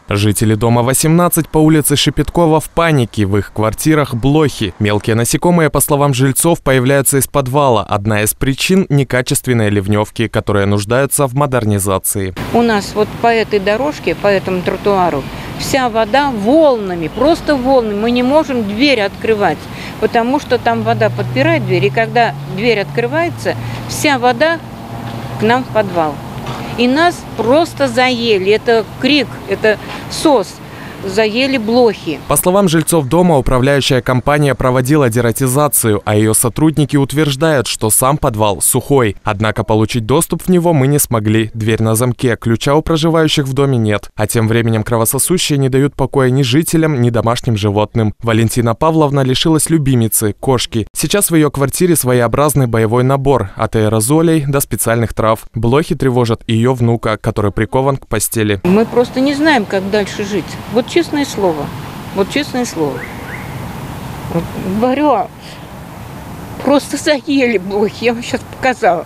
Жители дома 18 по улице Шепеткова в панике. В их квартирах блохи. Мелкие насекомые, по словам жильцов, появляются из подвала. Одна из причин – некачественные ливневки, которые нуждаются в модернизации. У нас вот по этой дорожке, по этому тротуару, вся вода волнами, просто волнами. Мы не можем дверь открывать, потому что там вода подпирает дверь. И когда дверь открывается, вся вода к нам в подвал. И нас просто заели. Это крик, это сос. Заели блохи. По словам жильцов дома, управляющая компания проводила дератизацию, а ее сотрудники утверждают, что сам подвал сухой. Однако получить доступ в него мы не смогли. Дверь на замке, ключа у проживающих в доме нет. А тем временем кровососущие не дают покоя ни жителям, ни домашним животным. Валентина Павловна лишилась любимицы – кошки. Сейчас в ее квартире своеобразный боевой набор – от аэрозолей до специальных трав. Блохи тревожат и ее внука, который прикован к постели. Мы просто не знаем, как дальше жить. Вот честное слово. Вот честное слово. Вот, говорю, просто заели блохи. Я вам сейчас показала.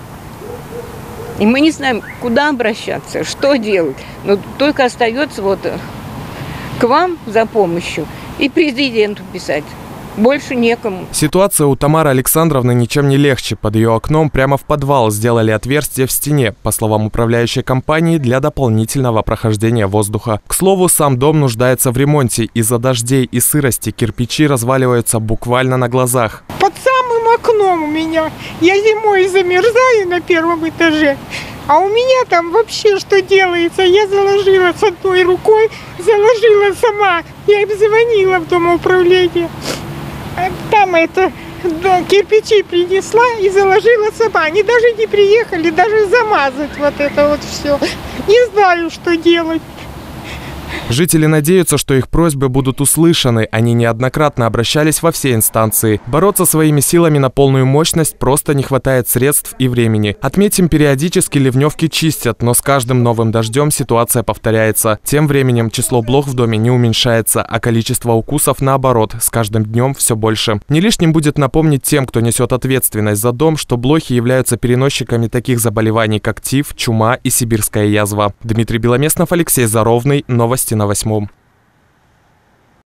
И мы не знаем, куда обращаться, что делать. Но только остается вот к вам за помощью и президенту писать. Больше некому. Ситуация у Тамары Александровны ничем не легче. Под ее окном прямо в подвал сделали отверстие в стене, по словам управляющей компании, для дополнительного прохождения воздуха. К слову, сам дом нуждается в ремонте. Из-за дождей и сырости кирпичи разваливаются буквально на глазах. Под самым окном у меня. Я зимой замерзаю на первом этаже. А у меня там вообще что делается? Я заложила с одной рукой, заложила сама. Я им звонила в домоуправление. Там кирпичи принесла и заложила сама. Они даже не приехали, даже замазать вот это вот все. Не знаю, что делать. Жители надеются, что их просьбы будут услышаны. Они неоднократно обращались во все инстанции. Бороться своими силами на полную мощность просто не хватает средств и времени. Отметим, периодически ливневки чистят, но с каждым новым дождем ситуация повторяется. Тем временем число блох в доме не уменьшается, а количество укусов, наоборот, с каждым днем все больше. Не лишним будет напомнить тем, кто несет ответственность за дом, что блохи являются переносчиками таких заболеваний, как тиф, чума и сибирская язва. Дмитрий Беломеснов, Алексей Заровный. Новости на 8.